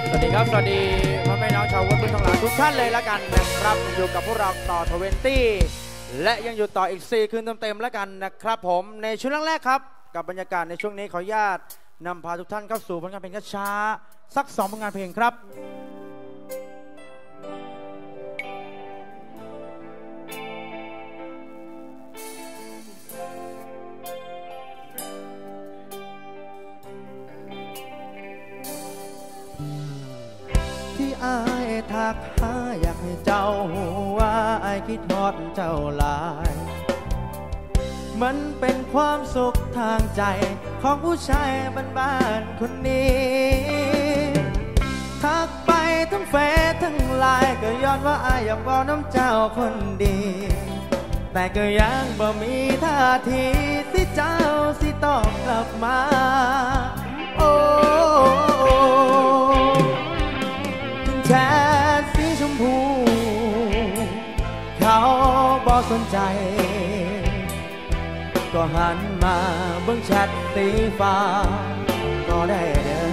สวัสดีครับสวัสดีพ่อแม่น้องชาววัดพื้นทองหลางทุกท่านเลยละกันนะครับอยู่กับพวกเราต่อ20และยังอยู่ต่ออีก4คืนเต็มๆแล้วกันนะครับผมในช่วงแรกๆครับกับบรรยากาศในช่วงนี้ขออนุญาตนำพาทุกท่านเข้าสู่ผลงานเพลงช้าๆสัก2ผลงานเพลงครับอายทักหาอยากให้เจ้าหูว่าอายคิดฮอดเจ้าหลายมันเป็นความสุขทางใจของผู้ชายบ้านๆคนนี้ทักไปทั้งเฟซทั้งไลน์ก็ย้อนว่าอายอยากบอกน้ำเจ้าคนดีแต่ก็ยังบ่มีท่าทีที่เจ้าสิตอบกลับมาโอ้แชทสีชมพูเขาบอกสนใจก็หันมาเบิ่งแชทสีฟ้าก็ได้เด้อ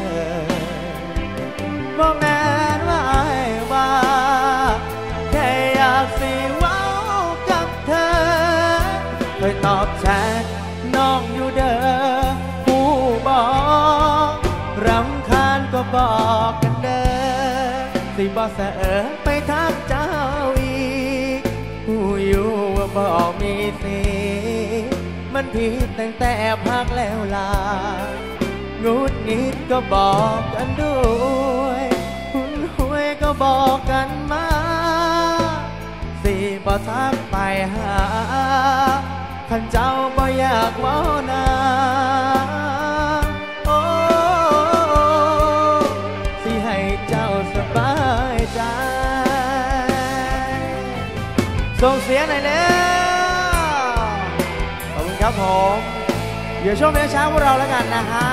บอกแน่ว่าไอ้ว่าแค่อยากสิเว้ากับเธอเคยตอบแชทน้องอยู่เด้อผู้บอกรำคาญก็บอกกันเด้อสิบ่เสอไปทักเจ้าอีกผู้อยู่ว่าบ่มีสิมันผิดตั้งแต่พักแล้วล่ะงุดหงิดก็บอกกันด้วยหุ่นหวยก็บอกกันมาสิบ่ทักไปหาคันเจ้าบ่อยากเว้านาส่งเสียงหน่อยแล้วขอบคุณครับผมเดี๋ยวช่วงเพลงช้าพวกเราแล้วกันนะฮะ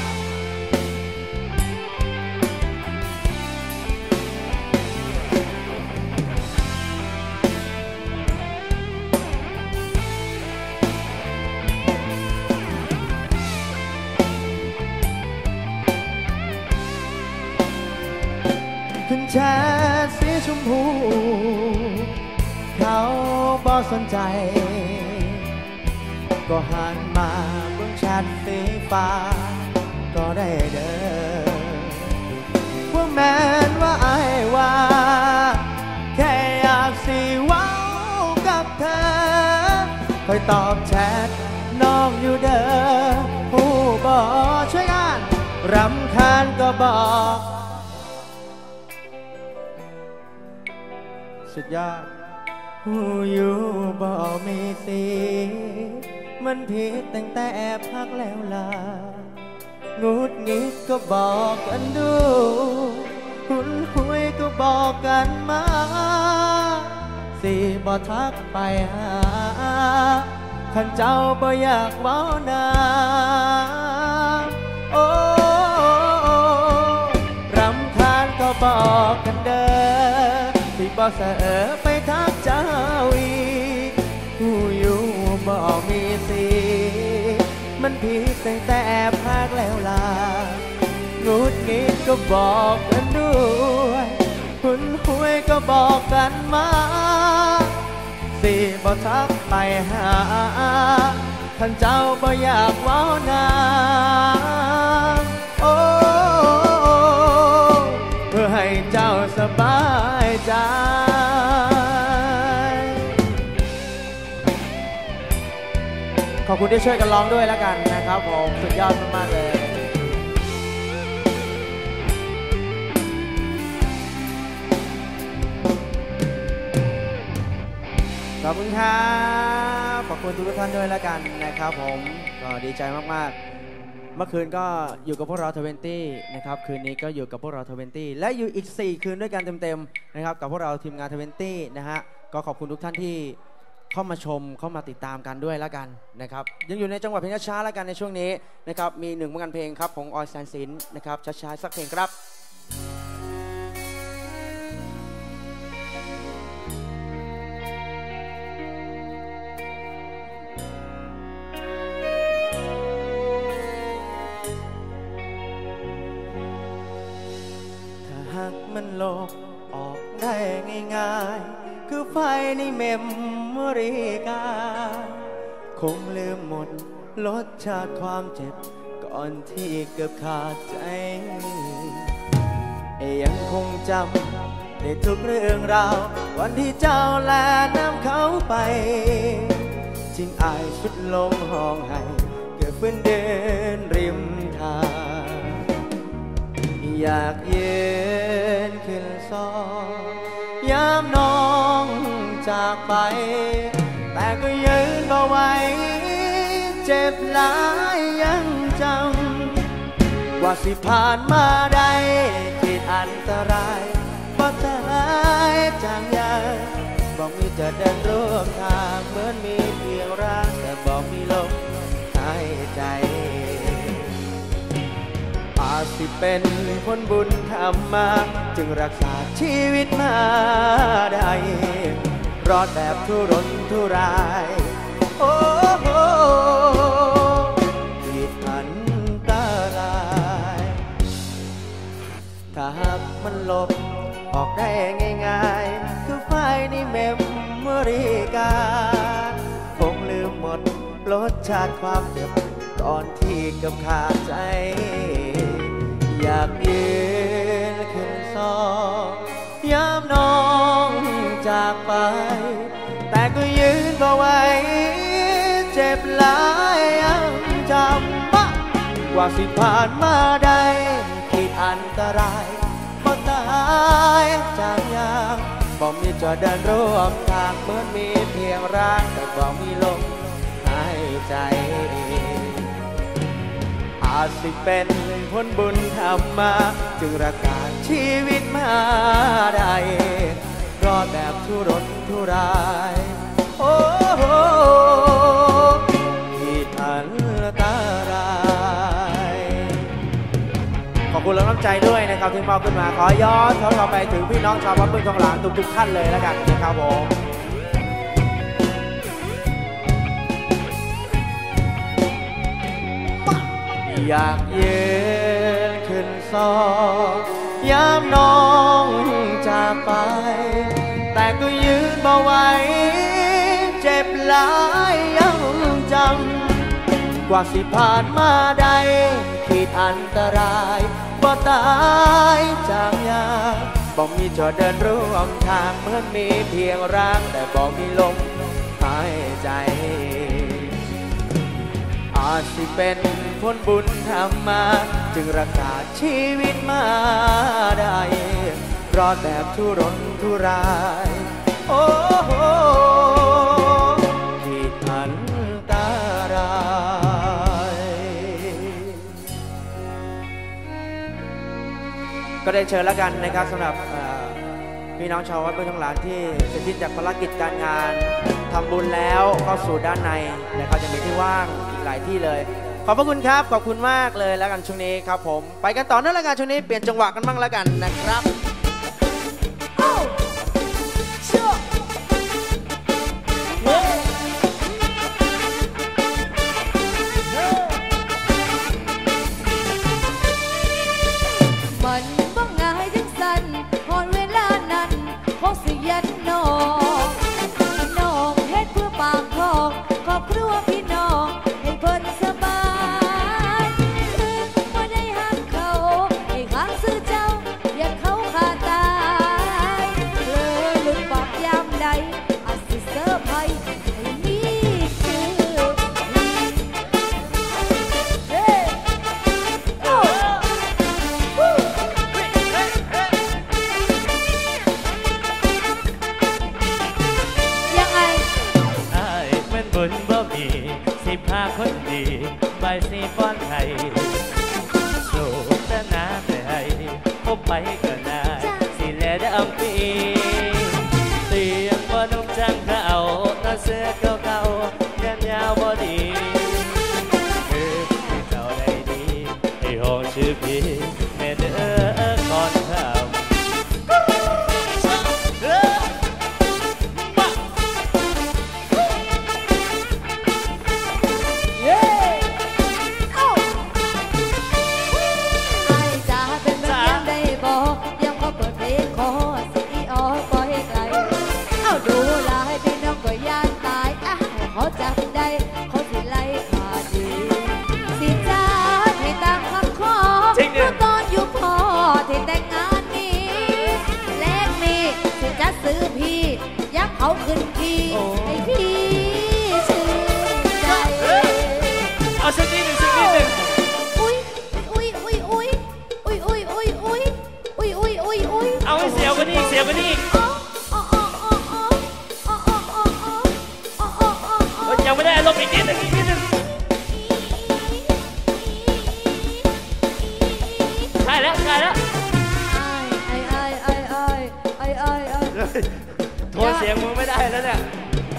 ขึ้นแชทสีชมพูเขาบอกสนใจก็หันมาเบิ่งแชทสีฟ้าก็ได้เด้อว่าแม้นว่าไอ้ว่าแค่อยากสิเว้ากับเธอคอยตอบแชทน้องอยู่เด้อผู้บอกช่วยกันรำคาญก็บอกสุดยอดผู้อยู่บ่มีสิมันผิดตั้งแต่แอบพักแล้วล่ะงุดหงิดก็บอกกันดูหุ่นหวยก็บอกกันมาสิบ่ทักไปหาคันเจ้าบ่อยากเว้านาโอ้รำคาญก็บอกกันเด้อสิบ่เสอไปทักเจ้าอีกผู้อยู่บ่มีสิมันผิดตั้งแต่พากแล้วล่ะงุดหงิดก็บอกกันด้วยหุ่นหวยก็บอกกันมาสิบ่ทักไปหาท่านเจ้าบ่อยากเว้านาโอ้เพื่อให้เจ้าสบายใจขอบคุณที่ช่วยกันร้องด้วยแล้วกันนะครับผมสุดยอดมากๆเลยขอบคุณครับขอบคุณทุกท่านด้วยแล้วกันนะครับผมก็ดีใจมากๆเมื่อคืนก็อยู่กับพวกเรา20นะครับคืนนี้ก็อยู่กับพวกเรา20และอยู่อีก4คืนด้วยกันเต็มๆนะครับกับพวกเราทีมงาน20นะฮะก็ขอบคุณทุกท่านที่เข้ามาชมเข้ามาติดตามกันด้วยแล้วกันนะครับยังอยู่ในจังหวะเพลงช้าๆแล้วกันในช่วงนี้นะครับมี1ผลงานเพลงครับของออยแซนซินนะครับช้าๆสักเพลงครับากมันลบออกได้ง่ายๆคือไฟในเมมโมรีกาคงลืมหมดรสชาติความเจ็บก่อนที่เกือบขาดใจยังคงจำได้ทุกเรื่องราววันที่เจ้าแลน้ำเขาไปจึงอายสุดลงห้องไห้เกือบฟื้นเดินริมทางอยากยืนขึ้นซอยามน้องจากไปแต่ก็ยืนบ่ไหวเจ็บหลายยังจำว่าสิผ่านมาได้คิดอันตรายบ่ตายจางยาบอกมีจะเดินร่วมทางเหมือนมีเพียงร่างแต่บอกมีลมหายใจอาจสิเป็นคนบุญทำมาจึงรักษาชีวิตมาได้รอดแบบทุรนทุรายโอ้โหผิดอันตรายถ้าหากมันลบออกได้ง่ายๆคือไฟในเมมโมรีการคงลืมหมดรสชาติความเจ็บก่อนที่เกือบขาดใจอยากยืนขึ้นซอยามน้องจากไปแต่ก็ยืนบ่ไหวเจ็บหลายยังจำว่าสิผ่านมาได้คิดอันตรายบ่ตายจางยางบ่มีจะเดินร่วมทางเหมือนมีเพียงร่างแต่บ่มีลมหายใจอาจสิเป็นผลบุญทำมาจึงรักษาชีวิตมาได้รอดแบบทุรนทุรายโอ้โหที่อันตรายขอบคุณและน้ำใจด้วยนะครับที่มอบขึ้นมาขอย้อนเขาไปถึงพี่น้องชาววัดบึงทองหลางทุกท่านเลยแล้วกันนะครับผมอยากยืนขึ้นซอยามน้องจากไปแต่ก็ยืนบ่ไหวเจ็บหลายยังจำกว่าสิผ่านมาได้คิดอันตรายบ่ตายจางยาบ่มีจอเดินร่วมทางเหมือนมีเพียงร่างแต่บ่มีลมหายใจอาจสิเป็นผลบุญทำมาจึงรักษาชีวิตมาได้รอดแบบทุรนทุรายโอ้โหที่อันตรายก็ได้เชิญแล้วกันนะครับสำหรับพี่น้องชาววัดบึงทองหลางที่เสร็จสิ้นจากภารกิจการงานทำบุญแล้วเข้าสู่ด้านในนะครับจะมีที่ว่างอีกหลายที่เลยขอบพระคุณครับขอบคุณมากเลยแล้วกันช่วงนี้ครับผมไปกันต่อเนื่องแล้วกันช่วงนี้เปลี่ยนจังหวะกันบ้างแล้วกันนะครับมันบ่ง่ายจังสันพอเวลานั้นคงสิยันน้องเฮ็ดเพื่อปากท้องครอบครัวพี่น้องให้เพิ่นสบายคือบ่ได้หักเขาให้หางซื้อเจ้าอย่าเขาขาดตายเลยลึกปากยามใดอาจสิเซอร์ไพรส์ให้มีคือบุญบ่มี15คนดีใบสีป้อนไทยสู้แต่น้ำแต่ให้พบไปก็นายสิแลดำปีเตียงบ่นุ่มจังเขาตาเสื้อเก่าๆแขนยาวบ่ดีคือที่เจ้าได้ดีให้ห้องชื่อพี่แม่เด้อก่อนทำเป็นแบบยังได้บอกยังขอบเอาให้เสียวกว่านี้อีกเสียวกว่านี้อีกยังไม่ได้อารมณ์อีกนิดนึงอีกนิดนึงใช่แล้วใช่แล้วโทนเสียงมึงไม่ได้แล้วเนี่ย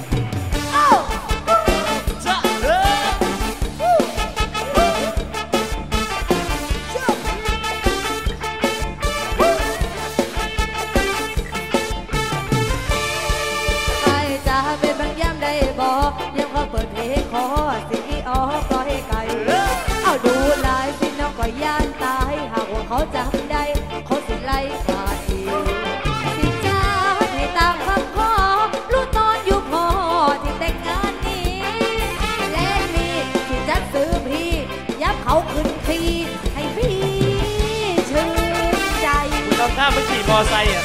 ยังก็เปิดเพลงขอสิ่งที่ออกก็ให้ไกลเอาดูลายสิน้องก็ย่านตายหากว่าเขาจำได้เขาสิไล่ขาดอีกสิจ้าให้ตามคำขอรู้ตอนอยู่พอที่แต่งงานนี้และมีที่จัดซื้อพี่ยับเขาขึ้นทีให้พี่ชื่นใจตอนท่ามันขี่มอไซค์อ่ะ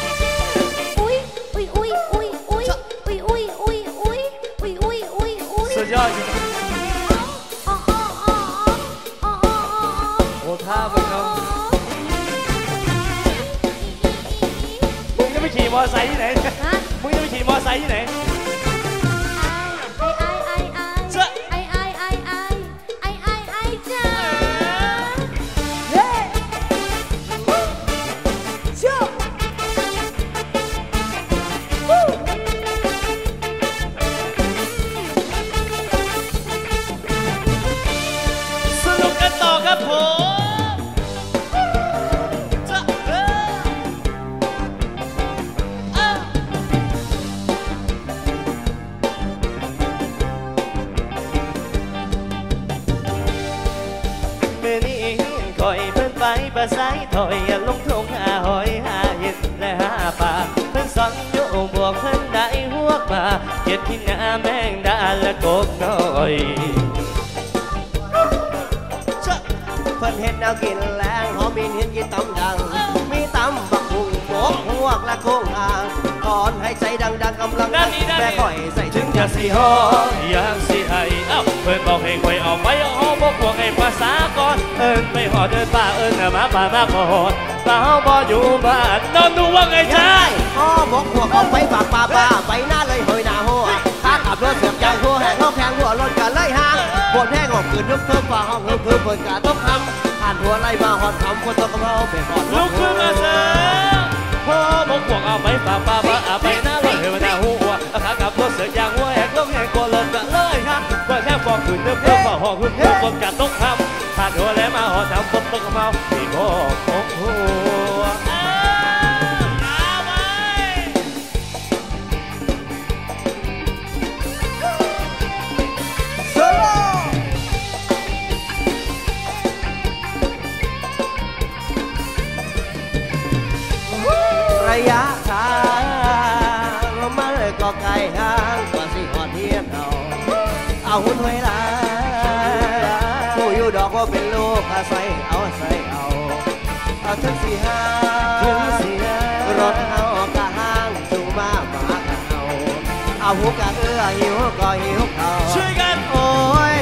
สุดยอดโอ้ท่ามันเขามึงจะไปขี่มอไซค์ที่ไหนมึงจะไปขี่มอไซค์ที่ไหนภาษาถอยลงทงหาหอยหาเห็ดและหาปลาเพิ่นสอนอยู่บวกเพิ่นได้หัวมาเห็ดที่หน้าแมงดาและกบน้อยเพิ่นเห็ดแนวกินแรงหอมมีเห็นกินตำดังมีตำบักหุ่งหมกพวกและโค้งหางก่อนให้ใจดังๆกำลังแม่ข่อยใส่ถึงอยากสิหออยากสิให้เพิ่นบอกให้ข่อยออกไปเอาบอกพวกให้ภาษาก่อนเอิ้นไปหอเดินป่าเอิ้นมาป่ามากหอดป่าเฮาบ่อยู่บ้านนอนดูว่าไงใช่บอกพวกเอาไปฝากป่าไปหน้าเลยหอยหน้าหัวข้าขับรถเสียบยางหัวแหงเขาแข็งหัวรถกันไล่ห่างปวดแห้งออกคืนนึกเพิ่มฝ่าห้องเพิ่มเพิ่นกะต้องทำผ่านหัวไล่มาหอดคำคนต้องกระเพราเป็นหอดลุกขึ้นมาเสียพ่อบอกพวกเอาไปฝากป่าไปหน้าเลยหน้าหัวขาขับรถเสียบยางหัวแหงเขาแข็งกลัวรถกันเลยฮะปวดแห้งฟอกคืนนึกเพิ่มฝ่าห้องเพิ่มคนกะต้องทำผ่านหัวแล้วมาหอดคำคนต้องกระเพราที่พ่อของหัวระยะทางมันก็ไกลห่างกว่าสิหอดเทียนเอาหุ่นไว้ละผู้อยู่ดอกว่าเป็นลูกใส่เอาถึงสี่ห้ารถเฮากะห้างจูมาหมากะเอาหูกะหิวก็หิวเขาช่วยกันโอ้ย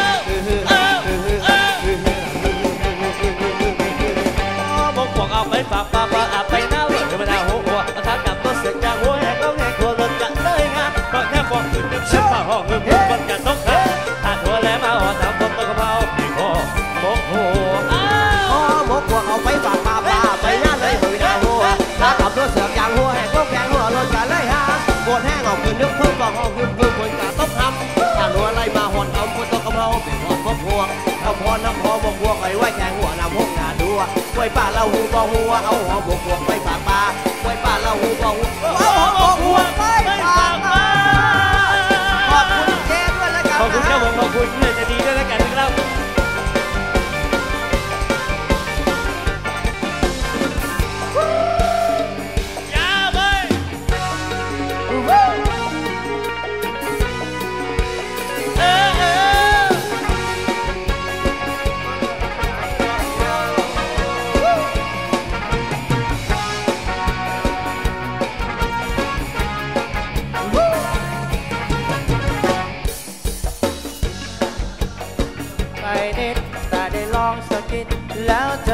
บอกพวกเอาไปฝากป่าไปหน้าเลยมาหน้าหัวขาขับรถเสียงจางหัวแหกเขาแหกกลัวรถกันเลยงานก็แค่ฟองคืนนึกเชื่อฝ่าห้องเงินคนกันต้องทำผ่านหัวแล้วมาหอดทำคนต้องกระเพราพี่พ่อบอกหัวบอกพวกเอาไปฝากป่าไปหน้าเลยหอยหน้าหัวขาขับรถเสียงจางหัวแหกเขาแข็งหัวรถกันเลยฮะปวดแห้งออกคืนนึกเพิ่มฝ่าห้องเงินคนกันต้องทำผ่านหัวไล่มาหอดทำคนต้องกระเพราเป็นหอดพวกพวงเอาพอน้ำพอบอกพวกไอ้ไว้แข็งหัวน้ำพวกงาดัวไว้ป่าเราหูบ่หัวเอาหัวบวกบวกไปฝากป่าไว้ป่าเราหูบ่หัวเอาหัวไปฝากป่าขอบคุณเจ๊ด้วยแล้วกันขอบคุณครับผมขอบคุณเลยจะดีด้วยแล้วกันนะครับ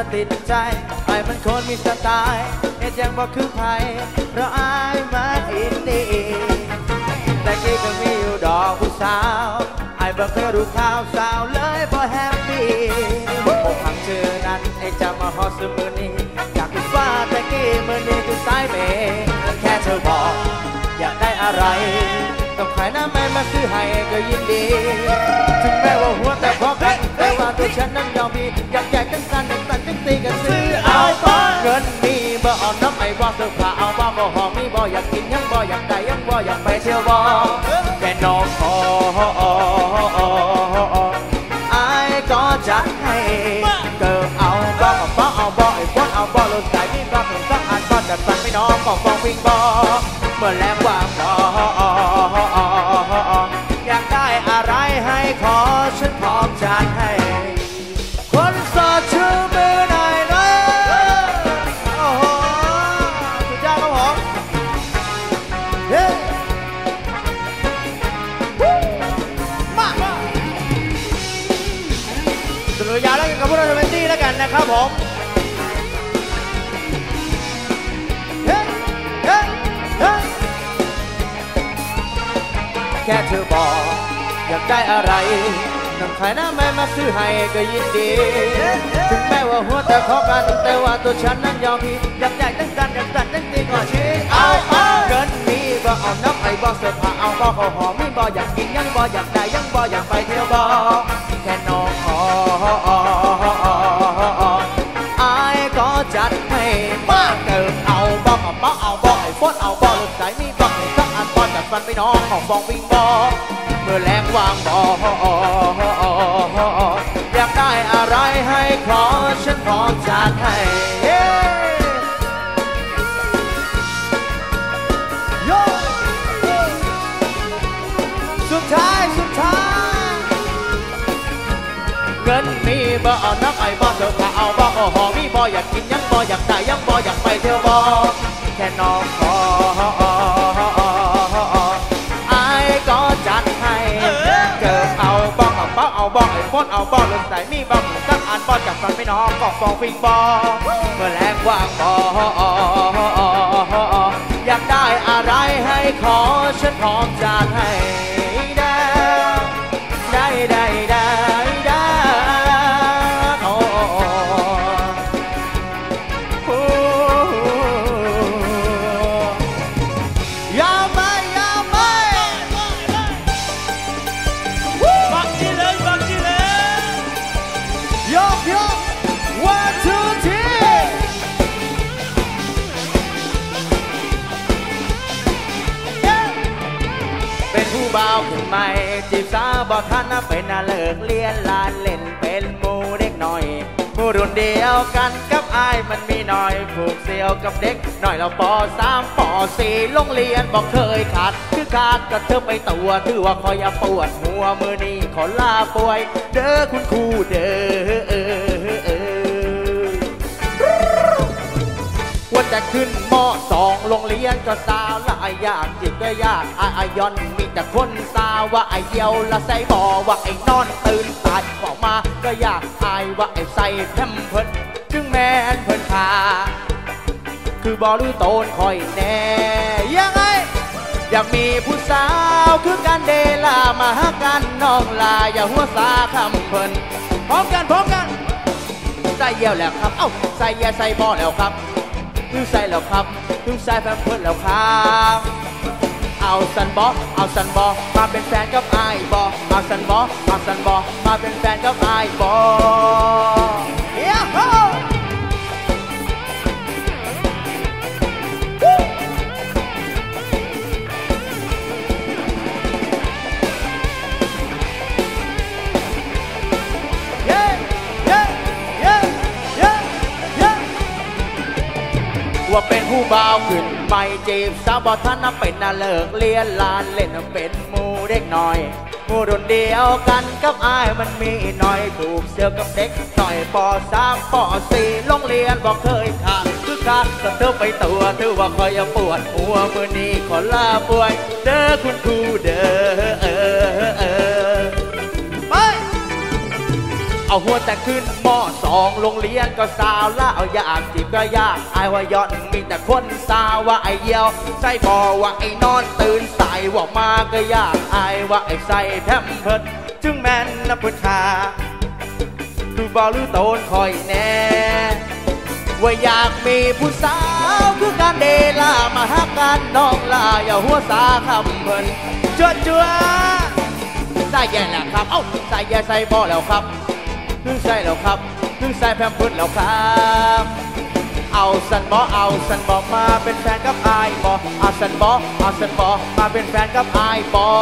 อติดใจไอ้มันคนมีสไตล์เอ็ดยังบอกคือไผเพราะไอ้มาอินดีแต่กี้ก็มีอยู่ดอกผู้สาวไอ้บอกเคยรู้ข่าวสาวเลยบ่แฮปปี้อกหักเธอนั้นไอ้จะมาฮอดสมือนี้อยากเป็นฟ้าแต่กี้มือนี้คือสายเมฆแค่เธอบอกอยากได้อะไรต้องขายน้ำไม่มาซื้อให้ก็ยินดีถึงแม้ว่าหัวแต่พอกันแต่ว่าตัวฉันนั้นยอมมีอยากแยกกันสั่นจังตีกันซื้อเอาบ้างเงินมีบ่เอาน้ำไอ้บ่เสื้อผ้าเอาบ่บ่หอมมีบ่อยากกินยังบ่อยากได้ยังบ่อยากไปเที่ยวบ่แค่น้องขอไอ้ก็จัดให้เกิดเอาบ่เอาบ่ไอ้พวกเอาบ่รถสายมีบ่ถึงต้องอ่านบ่จัดฟันไม่น้องก็ฟังวิ่งบ่เมื่อแรงว่างบ่อยากได้อะไรให้ขอฉันพร้อมจัดให้คนโสดชื่อมือหน่อยนะโอ้โหสุดยอดครับผมเฮ้มาสนุกยาวแล้วกันกับพวกเราเป็นที่แล้วกันนะครับผมแค่เธอบอกอยากได้อะไรน้ำขายน้ำไม่มาซื้อให้ก็ยินดีถึงแม้ว่าหัวแต่ขอกันแต่ว่าตัวฉันนั้นยอมพี่อยากได้ตั้งกันอยากตัดตั้งตีก่อนชี้เอาเกินมีบ่เอาน้ำไอ้บ่เสื้อผ้าเอาบ่ขอหอมมีบ่อยากกินยังบ่อยากได้ยังบ่อยากไปเที่ยวบ่แค่น้องขอไอ้ก็จัดให้มากเกินเอาบ่เอาบ่ไอ้ฝนเอาบ่รถสายมีบ่สักอันบ่จัดฟันไปน้องของฟองวิ่งบ่เมื่อแรงวางบ่อยากได้อะไรให้ขอฉันพร้อมจัดให้สุดท้ายเงินมีบ่เอานักไอ้บ่เธอพาเอาบ่หอมีบ่อยากกินยังบ่อยากได้ยังบ่อยากไปเที่ยวบ่แค่น้องขอไอ้ก็จัดให้เกิดเอาบ่เอาบ่ไอ้ฝนเอาบ่รถสายมีบ่สักอันบ่จากฟันไม่น้องก็ฟองฟิงบ่เมื่อแรงว่างบ่อยากได้อะไรให้ขอฉันพร้อมจัดให้ได้โอ้ยาวไหมบักจีเลยยก one two three เป็นผู้บ่าวขึ้นใหม่จีบสาวบ่ทันนะเป็นน่าเลิกเรียนลานเล่นเป็นหมู่เด็กหน่อยหมู่รุ่นเดียวกันกับอ้ายมันมีหน่อยผูกเสี่ยวกับเด็กหน่อยเราป.3 ป.4 โรงเรียนบอกเคยขาดคือขาดก็เธอไปตัวถือว่าคอยปวดหัวมือนี้ขอลาป่วยเด้อคุณครูเด้อว่าแต่ขึ้นม.2 โรงเรียนก็สาวละไอยากจิบก็ยากอายอนมีแต่คนสาวว่าไอเยี่ยวละใส่บ่อว่าไอนอนตื่นสายออกมาก็อยากอายว่าไอใส่แพมเพิร์สจึงแม่นเพิ่นขาคือบอหรือโตนคอยแน่ยังไงอยากมีผู้สาวคือการเดลามาหากันน้องลาอย่าหัวสาคำเพิ่นพร้อมกันใส่เยี่ยวแล้วครับเอ้าใส่แย่ใส่บ่อแล้วครับถึงใส่แล้วครับถึงใส่แพมเพิร์สแล้วครับเอาสันบอมาเป็นแฟนกับไอ้บอเอาสันบอมาเป็นแฟนกับไอ้บอเย้โฮว่าเป็นผู้บ่าวขึ้นไม่จีบสาวบ่ทันนะเป็นน่าเลิกเรียนลานเล่นเป็นหมู่เด็กหน่อยหมู่รุ่นเดียวกันกับอ้ายมันมีหน่อยผูกเสื้อกับเด็กหน่อยป.3 ป.4 โรงเรียนบอกเคยขาดคือขาดก็เธอไปตัวถือว่าคอยปวดหัวมือนี้ขอลาป่วยเด้อคุณครูเด้อไปเอาหัวแต่ขึ้นม.2โรงเรียนก็สาวละเอาอยากจีบก็ยากอายว่าย้อนมีแต่คนสาวว่าไอเยี่ยวใส่บ่ว่าไอนอนตื่นสายว่ามาก็ยากอายว่าไอใส่แพมเพิร์ดจึงแม่นนับพุทธาดูบอลหรือโตนคอยแน่ว่าอยากมีผู้สาวคือการเดลามาหากันน้องลาอย่าหัวสาคำเพิ่นจัวจัวใส่แย่แล้วครับเอ้าใส่แย่ใส่บ่แล้วครับเพิ่งใส่แล้วครับเพิ่งใส่แพมเพิร์ดแล้วครับเอาสันบอเอาสันบอมาเป็นแฟนกับไอบอเอาสันบอเอาสันบอมาเป็นแฟนกับไอบอ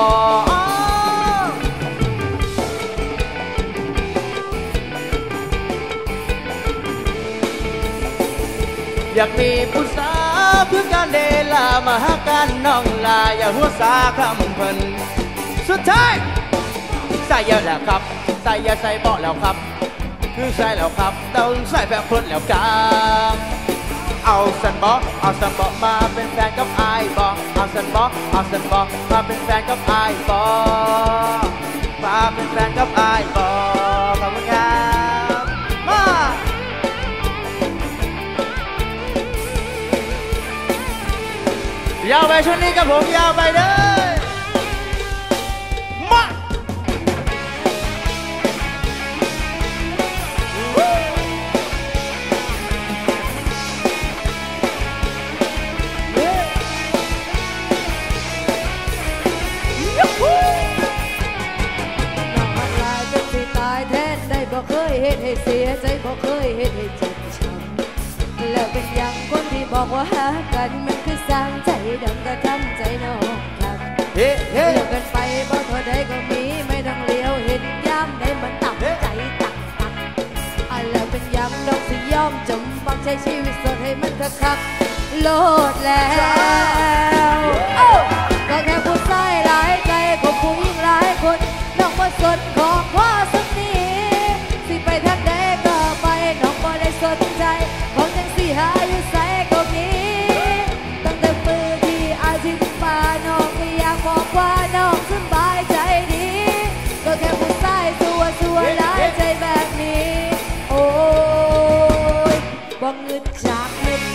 อยากมีผู้สาวเพื่อการเดลามาหากันน้องลาอย่าหัวสาคำเพิ่นสุดท้ายใส่เยอะแล้วครับใส่เยอะใส่เบาะแล้วครับคือใส่แล้วครับต้องใส่แบบพุ่นแล้วครับเอาสันบอเอาสันบอมาเป็นแฟนกับไอบอเอาสันบอเอาสันบอมาเป็นแฟนกับไอบอมาเป็นแฟนกับไอบอขอบคุณครับมายาวไปช่วงนี้กับผมยาวไปเด้อมาเคยเฮ็ดให้เสียใจบ่เคยเฮ็ดให้เจ็บช้ำแล้วเป็นอย่างคนที่บอกว่าหากันมันคือสร้างใจดังกระทำใจน้องครับเลิกกันไปบ่เท่าใดก็มีไม่ต้องเลี้ยวเห็นยามใดมันตักใจตักแล้วเป็นอย่างน้องสิยอมจมปักใช้ชีวิตสดให้มันคักโลดแล้วก็แค่ผู้ชายหลายใจก็ผู้หญิงหลายคนน้องบ่สนของว่าสักนิดสิไปทางใดก็ไปน้องบ่ได้สนใจของจังสิหาอยู่ไสก็มีตั้งแต่มือที่อาทิตย์มาน้องก็อยากบอกว่าน้องสบายใจดีก็แค่ผู้ชายสัวหลายใจแบบนี้โอ้ยบ่งึดจากเม็ด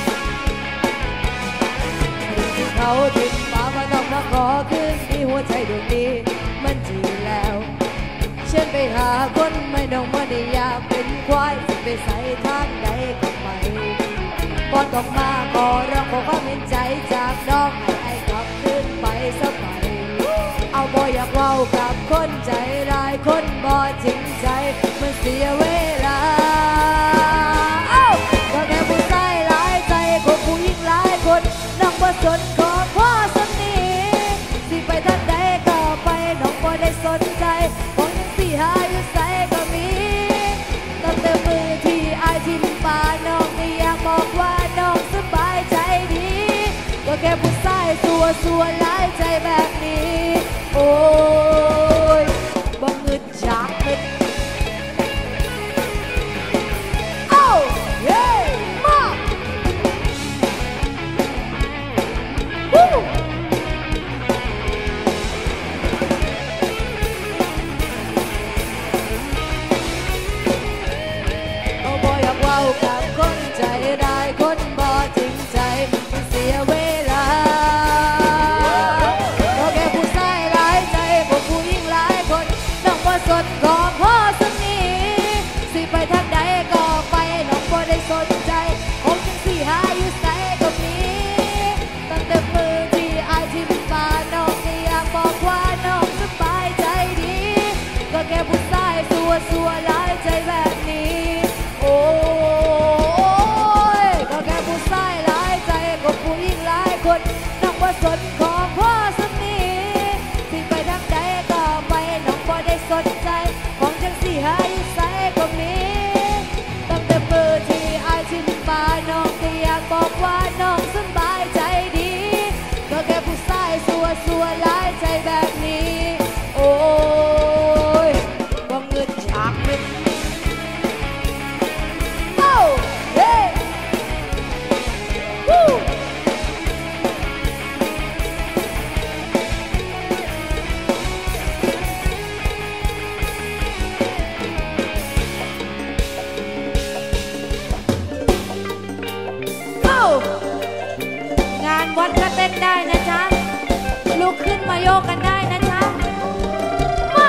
ที่เขาทิ้งมาว่าต้องมาขอคืนที่หัวใจดวงนี้มันจีแล้วฉันไปหาคนไม่ต้องมาได้อยากเป็นควายไปใส่ทางใดก็ไปก่อนต้องมาขอร้องขอความเห็นใจจากน้องให้กลับคืนไปสักไปเอาบ่อยากเว้ากับคนใจร้ายคนบ่จริงใจมันเสียเวลาก็แค่ผู้ชายหลายใจก็ผู้หญิงหลายคนน้องบ่สนขอพ่อสนิทสิไปทางใดก็ไปน้องบ่ได้สนใจของยังสิหาอยู่ไสก็มีตั้งแต่มือที่อายทิ้งป่าน้องก็อยากบอกว่าน้องสบายใจดีก็แค่ผู้ชายสัวหลายใจแบบนี้โอ้ยบ่งึดจากเม็ดโอ้เย้มาวู้บ่อยากเว้ากับคนใจร้ายคนบ่จริงใจมันเสียเวลาก็แค่ผู้ชายหลายใจก็ผู้หญิงหลายคนน้องบ่สนขอพ่อสักนิดสิไปทางใดก็ไปน้องบ่ได้สนใจของจังสิหาอยู่ไสก็มีตั้งแต่มือที่อายทิ้งป่าน้องก็อยากบอกว่าน้องสบายใจดีก็แค่ผู้ชายสัวหลายใจแบบนี้โอ้ยก็แค่ผู้ชายหลายใจก็ผู้หญิงหลายคนน้องบ่สนของพ่อสักนิดที่ไปทางใดก็ไปน้องบ่ได้สนใจของจังสิหาอยู่ไสก็มีตั้งแต่มือที่อายทิ้งป่าน้องก็อยากบอกว่าน้องสบายใจดีก็แค่ผู้ชายสัวหลายใจแบบนี้โอ้ยบ่งึดจากเม็ดโอ้เฮ้วู้งานวัดก็เต้นได้นะจ๊ะลุกขึ้นมาโยกกันได้นะจ๊ะมา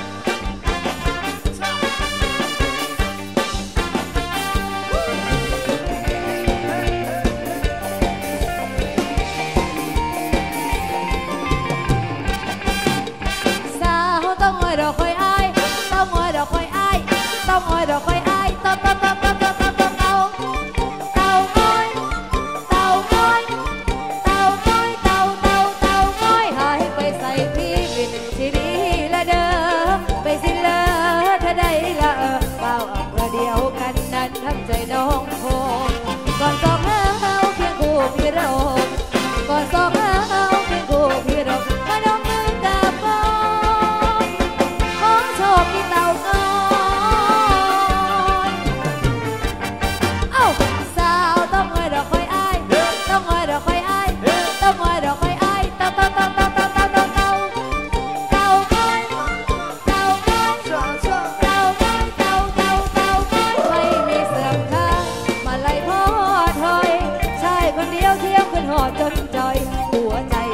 สาวต้องงอยดอกคอยอายต้องงอยดอกคอยอายต้องงอยดอกคอยอายเต้าเต้าเต้าเต้าเต้าเต้าเต้าเต้าเต้างอยเต้างอยเต้างอยเต้าเต้าเต้างอยหายไปใส่พี่บินสิดีละเด้อไปสิเลอถ้าได้ละเป้าอำเภอเดียวกันนั้นทำใจน้องโคก่อนสองเฮาเพียงคู่พี่เราก่อนสองเฮาเพียงคู่พี่เรามาน้องมือกับมองของโชคที่เต่าน้อยเอ้าสาวต้องงอยดอกคอยอายต้องงอยดอกคอยอายต้องงอยดอกคอยอายเต่าเต่าเต่าเต่าเต่าเต่าเต่าเต่าเต่างอยเต่างอยเต่างอยเต่างอยเต่าเต่าเต่างอยไม่มีเสื่อมค่ามาไล่พ่อถอยชายคนเดียวเที่ยวขึ้นหอดจนจอยหัวใจ